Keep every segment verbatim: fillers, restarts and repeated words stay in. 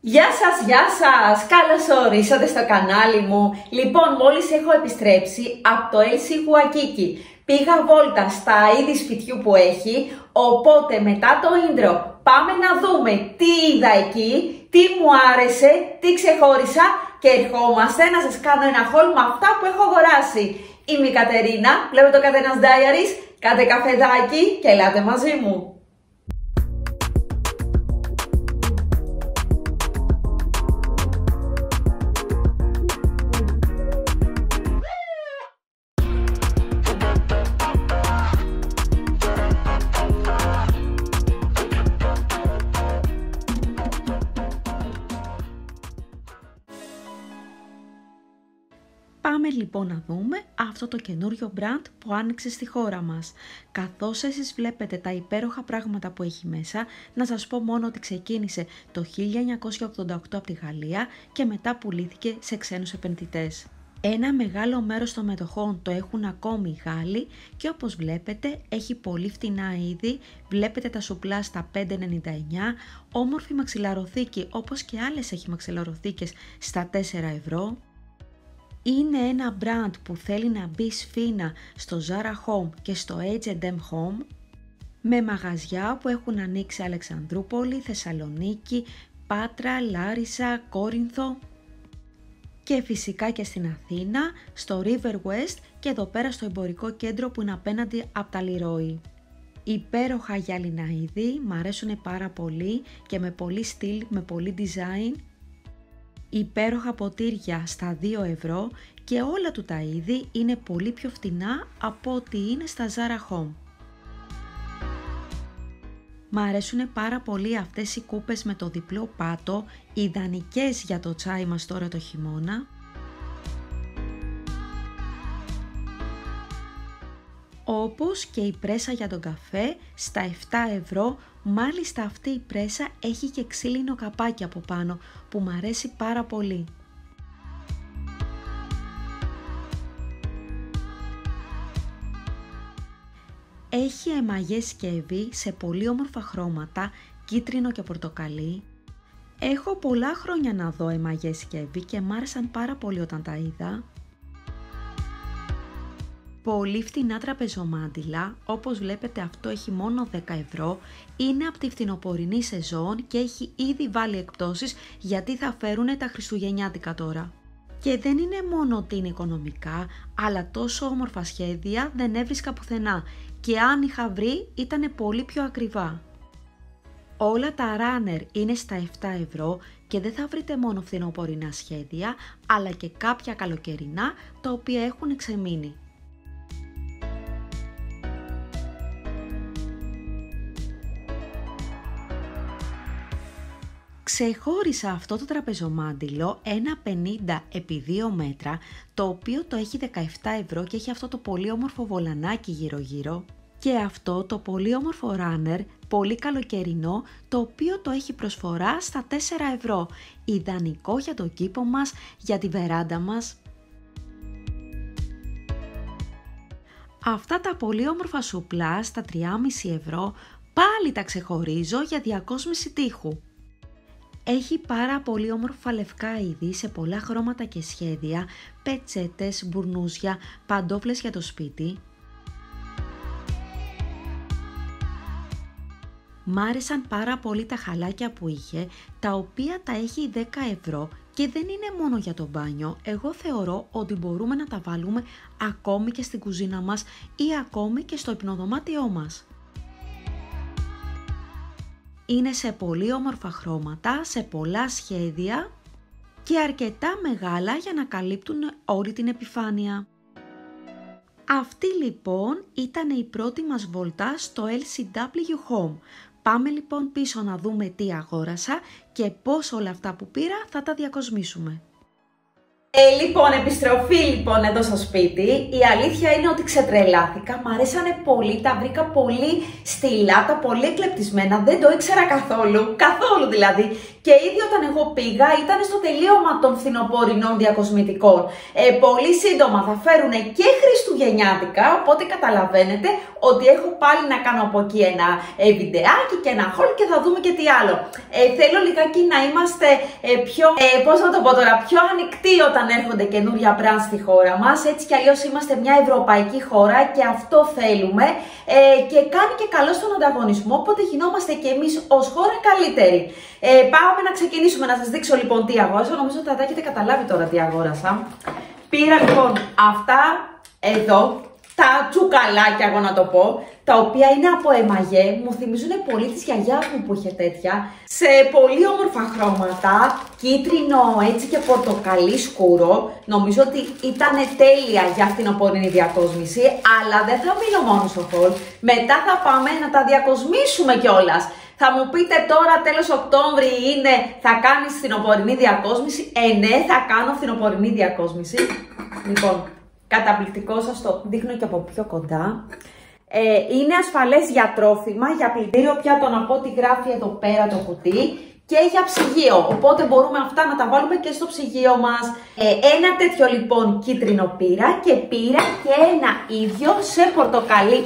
Γεια σας, γεια σας! Καλώς ορίσατε στο κανάλι μου. Λοιπόν, μόλις έχω επιστρέψει από το El Siguaquiqui. Πήγα βόλτα στα είδη σπιτιού που έχει, οπότε μετά το intro πάμε να δούμε τι είδα εκεί, τι μου άρεσε, τι ξεχώρισα και ερχόμαστε να σας κάνω ένα haul με αυτά που έχω αγοράσει. Είμαι η Κατερίνα, βλέπετε το Κατερίνας Diaries, κάντε καφεδάκι και ελάτε μαζί μου. Πάμε λοιπόν να δούμε αυτό το καινούριο brand που άνοιξε στη χώρα μας. Καθώς εσείς βλέπετε τα υπέροχα πράγματα που έχει μέσα, να σας πω μόνο ότι ξεκίνησε το χίλια εννιακόσια ογδόντα οκτώ από τη Γαλλία και μετά πουλήθηκε σε ξένους επενδυτές. Ένα μεγάλο μέρος των μετοχών το έχουν ακόμη οι Γάλλοι και όπως βλέπετε έχει πολύ φτηνά είδη, βλέπετε τα σουπλά στα πέντε ενενήντα εννιά, όμορφη μαξιλαροθήκη όπως και άλλες έχει μαξιλαροθήκες στα τέσσερα ευρώ. Είναι ένα brand που θέλει να μπει σφήνα στο Zara Home και στο έιτς εντ εμ Home, με μαγαζιά που έχουν ανοίξει Αλεξανδρούπολη, Θεσσαλονίκη, Πάτρα, Λάρισα, Κόρινθο και φυσικά και στην Αθήνα, στο River West και εδώ πέρα στο εμπορικό κέντρο που είναι απέναντι από τα Leroy. Υπέροχα γυάλινα είδη, μ' αρέσουν πάρα πολύ και με πολύ στυλ, με πολύ design. Υπέροχα ποτήρια στα δύο ευρώ και όλα του τα είδη είναι πολύ πιο φτηνά από ό,τι είναι στα Zara Home. Μ' αρέσουν πάρα πολύ αυτές οι κούπες με το διπλό πάτο, ιδανικές για το τσάι μας τώρα το χειμώνα. Όπως και η πρέσα για τον καφέ στα επτά ευρώ, μάλιστα αυτή η πρέσα έχει και ξύλινο καπάκι από πάνω που μου αρέσει πάρα πολύ. Έχει εμαγέ σκεύη σε πολύ όμορφα χρώματα, κίτρινο και πορτοκαλί. Έχω πολλά χρόνια να δω εμαγέ σκεύη και μ' άρεσαν πάρα πολύ όταν τα είδα. Πολύ φτηνά τραπεζομάντιλα, όπως βλέπετε αυτό έχει μόνο δέκα ευρώ, είναι από τη φθινοπορεινή σεζόν και έχει ήδη βάλει εκπτώσεις γιατί θα φέρουν τα χριστουγεννιάτικα τώρα. Και δεν είναι μόνο ότι είναι οικονομικά, αλλά τόσο όμορφα σχέδια δεν έβρισκα πουθενά και αν είχα βρει ήταν πολύ πιο ακριβά. Όλα τα runner είναι στα επτά ευρώ και δεν θα βρείτε μόνο φθινοπορεινά σχέδια, αλλά και κάποια καλοκαιρινά τα οποία έχουν ξεμείνει. Ξεχώρισα αυτό το τραπεζομάντιλο ένα πενήντα επί δύο μέτρα, το οποίο το έχει δεκαεπτά ευρώ και έχει αυτό το πολύ όμορφο βολανάκι γύρω γύρω. Και αυτό το πολύ όμορφο runner, πολύ καλοκαιρινό, το οποίο το έχει προσφορά στα τέσσερα ευρώ. Ιδανικό για τον κήπο μας, για τη βεράντα μας. Αυτά τα πολύ όμορφα σουπλά στα τρία κόμμα πέντε ευρώ, πάλι τα ξεχωρίζω για διακόσμηση τοίχου. Έχει πάρα πολύ όμορφα λευκά είδη σε πολλά χρώματα και σχέδια, πετσέτες, μπουρνούζια, παντόφλες για το σπίτι. Μ' άρεσαν πάρα πολύ τα χαλάκια που είχε, τα οποία τα έχει δέκα ευρώ και δεν είναι μόνο για το μπάνιο. Εγώ θεωρώ ότι μπορούμε να τα βάλουμε ακόμη και στην κουζίνα μας ή ακόμη και στο υπνοδωμάτιό μας. Είναι σε πολύ όμορφα χρώματα, σε πολλά σχέδια και αρκετά μεγάλα για να καλύπτουν όλη την επιφάνεια. Αυτή λοιπόν ήταν η πρώτη μας βόλτα στο ελ σι ντάμπλιου Home. Πάμε λοιπόν πίσω να δούμε τι αγόρασα και πώς όλα αυτά που πήρα θα τα διακοσμήσουμε. Ε, λοιπόν, επιστροφή λοιπόν εδώ στο σπίτι. Η αλήθεια είναι ότι ξετρελάθηκα, μ' αρέσανε πολύ, τα βρήκα πολύ στυλάτα, πολύ εκλεπτισμένα, δεν το ήξερα καθόλου, καθόλου δηλαδή. Και ήδη όταν εγώ πήγα ήταν στο τελείωμα των φθινοπορεινών διακοσμητικών. Ε, πολύ σύντομα θα φέρουν και χριστουγεννιάτικα, οπότε καταλαβαίνετε ότι έχω πάλι να κάνω από εκεί ένα ε, βιντεάκι και ένα haul και θα δούμε και τι άλλο. Ε, θέλω λιγάκι να είμαστε ε, πιο, ε, πώς να το πω τώρα, πιο ανοιχτοί όταν έρχονται καινούρια brands στη χώρα μας. Έτσι κι αλλιώς είμαστε μια ευρωπαϊκή χώρα και αυτό θέλουμε ε, και κάνει και καλό στον ανταγωνισμό, οπότε γινόμαστε και εμείς ως χώρα καλύτεροι. Ε, πάμε να ξεκινήσουμε, να σας δείξω λοιπόν τι αγόρασα. Νομίζω ότι θα τα έχετε καταλάβει τώρα τι αγόρασα. Πήρα λοιπόν αυτά εδώ, τα τσουκαλάκια εγώ να το πω, τα οποία είναι από εμαγέ, μου θυμίζουν πολύ τις γιαγιάς μου που είχε τέτοια, σε πολύ όμορφα χρώματα, κίτρινο έτσι και πορτοκαλί σκούρο. Νομίζω ότι ήταν τέλεια για φθινοπορεινή διακόσμηση, αλλά δεν θα μείνω μόνο στο haul, μετά θα πάμε να τα διακοσμήσουμε κιόλας. Θα μου πείτε τώρα τέλος Οκτώβρη είναι, θα κάνεις φθινοπορεινή διακόσμηση? Ε, ναι, θα κάνω φθινοπορεινή διακόσμηση. Λοιπόν, καταπληκτικό, σας το δείχνω και από πιο κοντά. Ε, είναι ασφαλές για τρόφιμα, για πλυντήριο πιάτο, να πω τι γράφει εδώ πέρα το κουτί, και για ψυγείο, οπότε μπορούμε αυτά να τα βάλουμε και στο ψυγείο μας. Ε, ένα τέτοιο λοιπόν κίτρινο πήρα και πήρα και ένα ίδιο σε πορτοκαλί,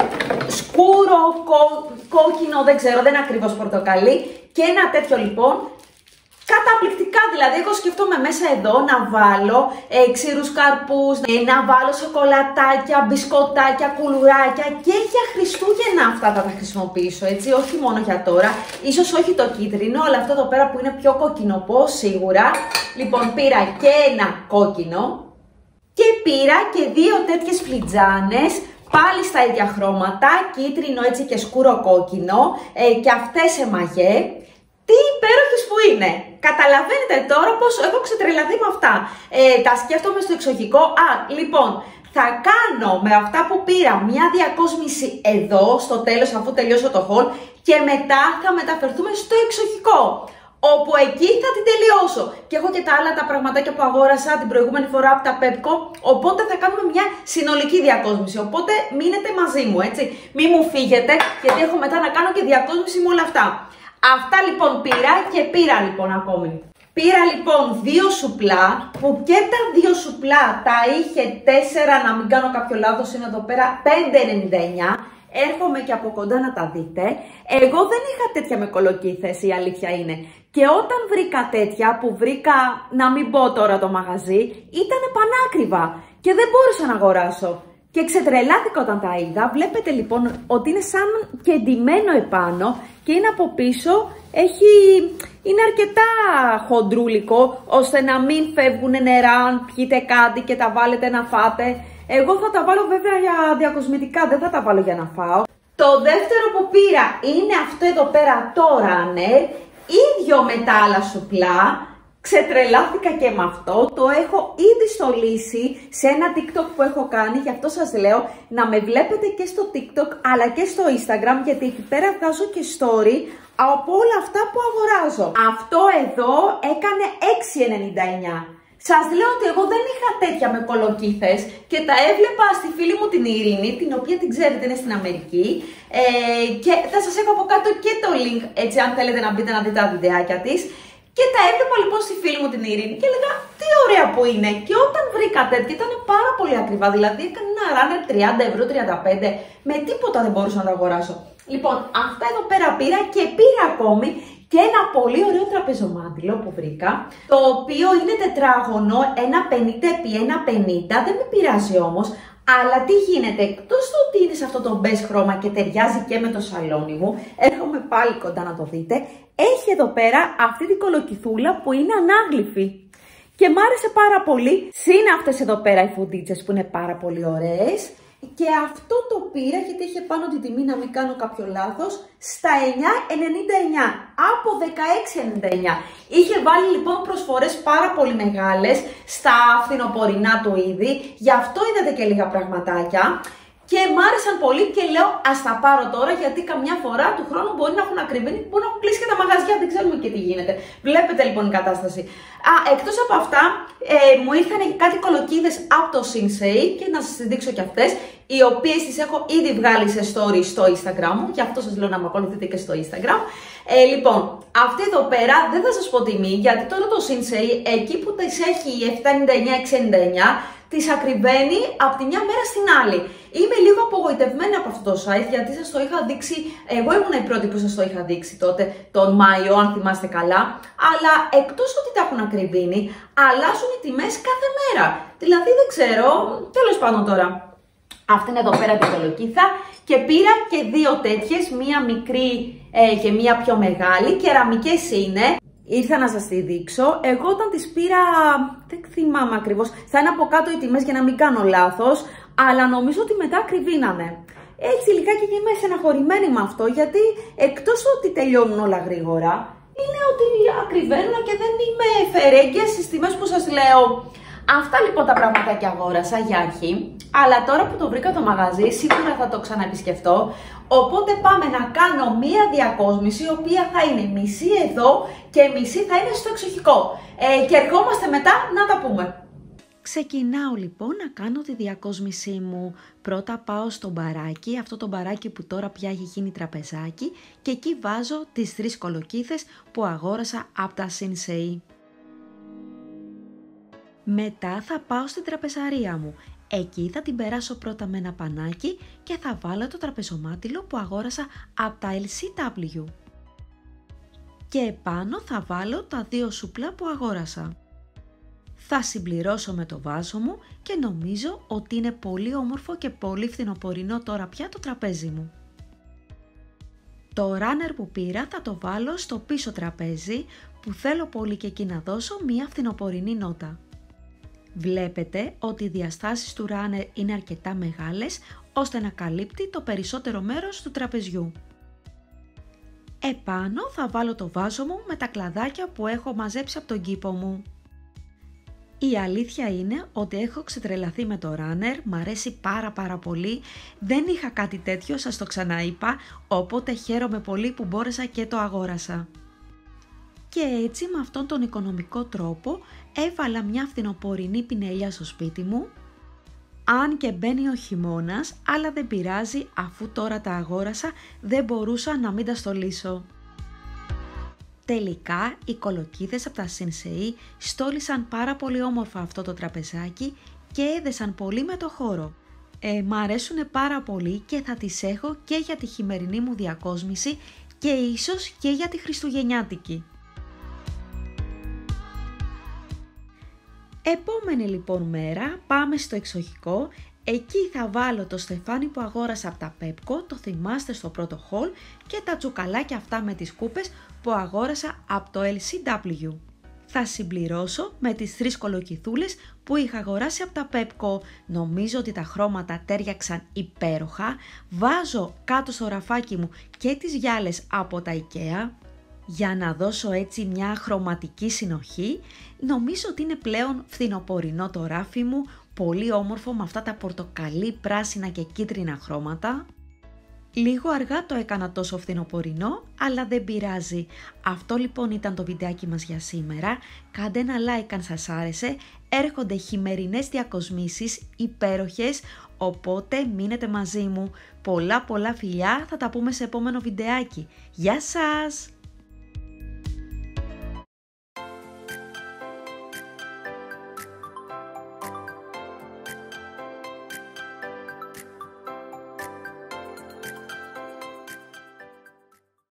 σκούρο, κο, κόκκινο, δεν ξέρω, δεν είναι ακριβώς πορτοκαλί, και ένα τέτοιο λοιπόν. Καταπληκτικά, δηλαδή εγώ σκεφτόμαι μέσα εδώ να βάλω ε, ξηρούς καρπούς, ε, να βάλω σοκολατάκια, μπισκοτάκια, κουλουράκια, και για Χριστούγεννα αυτά θα τα χρησιμοποιήσω, έτσι, όχι μόνο για τώρα. Ίσως όχι το κίτρινο, αλλά αυτό εδώ πέρα που είναι πιο κοκκινοπό σίγουρα. Λοιπόν, πήρα και ένα κόκκινο και πήρα και δύο τέτοιες φλιτζάνες, πάλι στα ίδια χρώματα, κίτρινο έτσι και σκούρο κόκκινο, ε, και αυτές εμαγέ. Τι υπέροχες που είναι! Καταλαβαίνετε τώρα πως έχω ξετρελαθεί με αυτά. Ε, τα σκέφτομαι στο εξοχικό. Α, λοιπόν, θα κάνω με αυτά που πήρα μια διακόσμηση εδώ, στο τέλος, αφού τελειώσω το haul, και μετά θα μεταφερθούμε στο εξοχικό, όπου εκεί θα την τελειώσω. Και έχω και τα άλλα τα πραγματάκια που αγόρασα την προηγούμενη φορά από τα Pepco, οπότε θα κάνουμε μια συνολική διακόσμηση. Οπότε μείνετε μαζί μου, έτσι. Μη μου φύγετε, γιατί έχω μετά να κάνω και διακόσμηση με όλα αυτά. Αυτά λοιπόν πήρα και πήρα λοιπόν ακόμη. Πήρα λοιπόν δύο σουπλά, που και τα δύο σουπλά τα είχε τέσσερα, να μην κάνω κάποιο λάθος, είναι εδώ πέρα πέντε ενενήντα εννιά. Έρχομαι και από κοντά να τα δείτε. Εγώ δεν είχα τέτοια με κολοκύθες, η αλήθεια είναι. Και όταν βρήκα τέτοια, που βρήκα, να μην πω τώρα το μαγαζί, ήταν πανάκριβα και δεν μπορούσα να αγοράσω. Και ξετρελάθηκα όταν τα είδα. Βλέπετε λοιπόν ότι είναι σαν και ντυμένο επάνω και είναι από πίσω, έχει, είναι αρκετά χοντρούλικο, ώστε να μην φεύγουν νερά αν πιείτε κάτι και τα βάλετε να φάτε. Εγώ θα τα βάλω βέβαια για διακοσμητικά, δεν θα τα βάλω για να φάω. Το δεύτερο που πήρα είναι αυτό εδώ πέρα, το Runner, ίδιο με τα άλλα σουπλά. Ξετρελάθηκα και με αυτό, το έχω ήδη στολίσει σε ένα TikTok που έχω κάνει, γι' αυτό σας λέω να με βλέπετε και στο TikTok αλλά και στο Instagram, γιατί εκεί πέρα βγάζω και story από όλα αυτά που αγοράζω. Αυτό εδώ έκανε έξι ενενήντα εννιά. Σας λέω ότι εγώ δεν είχα τέτοια με κολοκύθες και τα έβλεπα στη φίλη μου την Ειρήνη, την οποία την ξέρετε είναι στην Αμερική, ε, και θα σας έχω από κάτω και το link, έτσι αν θέλετε να μπείτε να δείτε τα βιντεάκια της. Και τα έβλεπα λοιπόν στη φίλη μου την Ειρήνη και έλεγα τι ωραία που είναι. Και όταν βρήκα τέτοια ήταν πάρα πολύ ακριβά. Δηλαδή έκανε ένα Runner τριάντα ευρώ, τριάντα πέντε, με τίποτα δεν μπορούσα να τα αγοράσω. Λοιπόν, αυτά εδώ πέρα πήρα και πήρα ακόμη και ένα πολύ ωραίο τραπεζομάντιλο που βρήκα, το οποίο είναι τετράγωνο, ένα πενήντα επί ένα πενήντα, δεν με πειράζει όμως. Αλλά τι γίνεται, εκτός του ότι είναι σε αυτό το μπες χρώμα και ταιριάζει και με το σαλόνι μου, έρχομαι πάλι κοντά να το δείτε, έχει εδώ πέρα αυτή την κολοκυθούλα που είναι ανάγλυφη. Και μ' άρεσε πάρα πολύ, συν αυτές εδώ πέρα οι φουντίτσες που είναι πάρα πολύ ωραίες. Και αυτό το πήρα γιατί είχε πάνω την τιμή, να μην κάνω κάποιο λάθος, στα εννιά ενενήντα εννιά, από δεκαέξι ενενήντα εννιά. Είχε βάλει λοιπόν προσφορές πάρα πολύ μεγάλες στα φθινοπορεινά του είδη, γι' αυτό είδατε και λίγα πραγματάκια. Και μ' άρεσαν πολύ και λέω ας τα πάρω τώρα, γιατί καμιά φορά του χρόνου μπορεί να έχουν ακριβήνει, μπορεί να έχουν κλείσει και τα μαγαζιά, δεν ξέρουμε και τι γίνεται. Βλέπετε λοιπόν η κατάσταση. Α, εκτός από αυτά, ε, μου ήρθαν και κάτι κολοκύδες από το Sinsei και να σας τις δείξω και αυτές, οι οποίες τις έχω ήδη βγάλει σε story στο Instagram μου, γι' αυτό σας λέω να με ακολουθείτε και στο Instagram. Ε, λοιπόν, αυτή εδώ πέρα δεν θα σας πω τιμή, γιατί τώρα το Sinsei εκεί που τις έχει επτά ενενήντα εννιά έξι ενενήντα εννιά, τις ακριβένει από τη μια μέρα στην άλλη. Είμαι λίγο απογοητευμένη από αυτό το site, γιατί σας το είχα δείξει, εγώ ήμουν η πρώτη που σας το είχα δείξει τότε, τον Μάιο, αν θυμάστε καλά, αλλά εκτός ότι τα έχουν ακριβήνει, αλλάζουν οι τιμές κάθε μέρα. Δηλαδή δεν ξέρω, τέλος πάντων τώρα. Αυτή είναι εδώ πέρα την κολοκύθα και πήρα και δύο τέτοιες, μία μικρή ε, και μία πιο μεγάλη, κεραμικές είναι. Ήρθα να σας τη δείξω. Εγώ όταν τις πήρα, δεν θυμάμαι ακριβώς, θα είναι από κάτω οι τιμές για να μην κάνω λάθος, αλλά νομίζω ότι μετά ακριβήνανε. Έτσι λιγάκι και είμαι στεναχωρημένη με αυτό, γιατί εκτός ότι τελειώνουν όλα γρήγορα, είναι ότι ακριβένουν και δεν είμαι φερέγγια στις τιμές που σας λέω. Αυτά λοιπόν τα πραγματάκια αγόρασα για αρχή, αλλά τώρα που το βρήκα το μαγαζί σίγουρα θα το ξαναεπισκεφτώ, οπότε πάμε να κάνω μία διακόσμηση η οποία θα είναι μισή εδώ και μισή θα είναι στο εξοχικό ε, και ερχόμαστε μετά να τα πούμε. Ξεκινάω λοιπόν να κάνω τη διακόσμησή μου. Πρώτα πάω στο μπαράκι, αυτό το μπαράκι που τώρα πια έχει γίνει τραπεζάκι, και εκεί βάζω τις τρεις κολοκύθες που αγόρασα από τα Sinsei. Μετά θα πάω στην τραπεζαρία μου. Εκεί θα την περάσω πρώτα με ένα πανάκι και θα βάλω το τραπεζομάτιλο που αγόρασα από τα ελ σι ντάμπλιου. Και επάνω θα βάλω τα δύο σούπλα που αγόρασα. Θα συμπληρώσω με το βάζο μου και νομίζω ότι είναι πολύ όμορφο και πολύ φθινοπορεινό τώρα πια το τραπέζι μου. Το runner που πήρα θα το βάλω στο πίσω τραπέζι που θέλω πολύ και εκεί να δώσω μια φθινοπορεινή νότα. Βλέπετε ότι οι διαστάσεις του runner είναι αρκετά μεγάλες ώστε να καλύπτει το περισσότερο μέρος του τραπεζιού. Επάνω θα βάλω το βάζο μου με τα κλαδάκια που έχω μαζέψει από τον κήπο μου. Η αλήθεια είναι ότι έχω ξετρελαθεί με το runner, μ' αρέσει πάρα πάρα πολύ, δεν είχα κάτι τέτοιο, σας το ξαναείπα, οπότε χαίρομαι πολύ που μπόρεσα και το αγόρασα. Και έτσι με αυτόν τον οικονομικό τρόπο έβαλα μια φθινοπορεινή πινελιά στο σπίτι μου, αν και μπαίνει ο χειμώνας, αλλά δεν πειράζει, αφού τώρα τα αγόρασα δεν μπορούσα να μην τα στολίσω. Τελικά οι κολοκύθες από τα Sinsei στόλισαν πάρα πολύ όμορφα αυτό το τραπεζάκι και έδεσαν πολύ με το χώρο. Ε, μ' αρέσουν πάρα πολύ και θα τις έχω και για τη χειμερινή μου διακόσμηση και ίσως και για τη χριστουγεννιάτικη. Επόμενη λοιπόν μέρα πάμε στο εξοχικό. Εκεί θα βάλω το στεφάνι που αγόρασα από τα Pepco, το θυμάστε στο πρώτο haul, και τα τσουκαλάκια αυτά με τις κούπες που αγόρασα από το ελ σι ντάμπλιου. Θα συμπληρώσω με τις τρεις κολοκυθούλες που είχα αγοράσει από τα Pepco. Νομίζω ότι τα χρώματα τέριαξαν υπέροχα. Βάζω κάτω στο ραφάκι μου και τις γυάλες από τα IKEA για να δώσω έτσι μια χρωματική συνοχή. Νομίζω ότι είναι πλέον φθινοπορεινό το ράφι μου, πολύ όμορφο με αυτά τα πορτοκαλί, πράσινα και κίτρινα χρώματα. Λίγο αργά το έκανα τόσο φθινοπορεινό, αλλά δεν πειράζει. Αυτό λοιπόν ήταν το βιντεάκι μας για σήμερα. Κάντε ένα like αν σας άρεσε. Έρχονται χειμερινές διακοσμήσεις υπέροχες, οπότε μείνετε μαζί μου. Πολλά πολλά φιλιά, θα τα πούμε σε επόμενο βιντεάκι. Γεια σας!